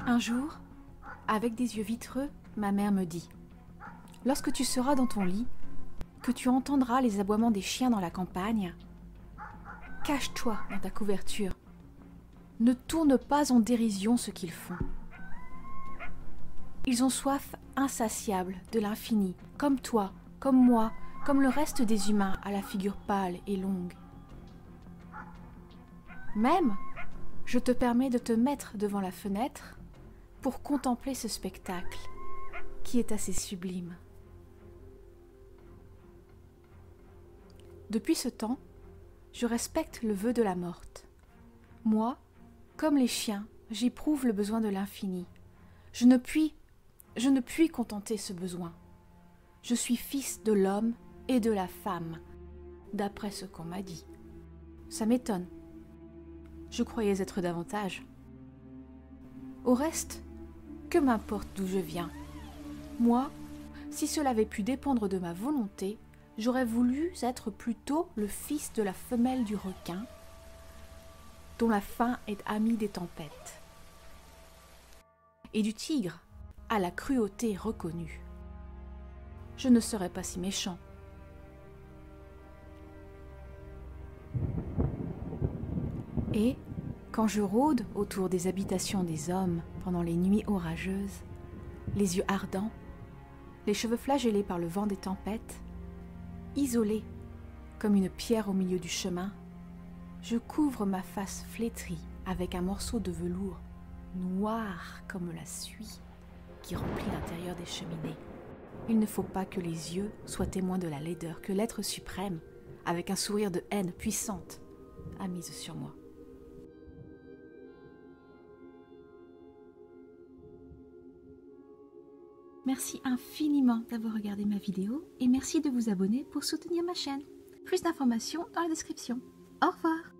Un jour, avec des yeux vitreux, ma mère me dit « Lorsque tu seras dans ton lit, que tu entendras les aboiements des chiens dans la campagne, cache-toi dans ta couverture. Ne tourne pas en dérision ce qu'ils font. Ils ont soif insatiable de l'infini, comme toi, comme moi, comme le reste des humains à la figure pâle et longue. Même, je te permets de te mettre devant la fenêtre pour contempler ce spectacle qui est assez sublime. » Depuis ce temps, je respecte le vœu de la morte. Moi, comme les chiens, j'éprouve le besoin de l'infini. Je ne puis contenter ce besoin. Je suis fils de l'homme et de la femme, d'après ce qu'on m'a dit. Ça m'étonne. Je croyais être davantage. Au reste, que m'importe d'où je viens. Moi, si cela avait pu dépendre de ma volonté, j'aurais voulu être plutôt le fils de la femelle du requin, dont la faim est amie des tempêtes, et du tigre, à la cruauté reconnue. Je ne serais pas si méchant. Et, quand je rôde autour des habitations des hommes pendant les nuits orageuses, les yeux ardents, les cheveux flagellés par le vent des tempêtes, isolé comme une pierre au milieu du chemin, je couvre ma face flétrie avec un morceau de velours noir comme la suie qui remplit l'intérieur des cheminées. Il ne faut pas que les yeux soient témoins de la laideur que l'être suprême, avec un sourire de haine puissante, a mise sur moi. Merci infiniment d'avoir regardé ma vidéo et merci de vous abonner pour soutenir ma chaîne. Plus d'informations dans la description. Au revoir!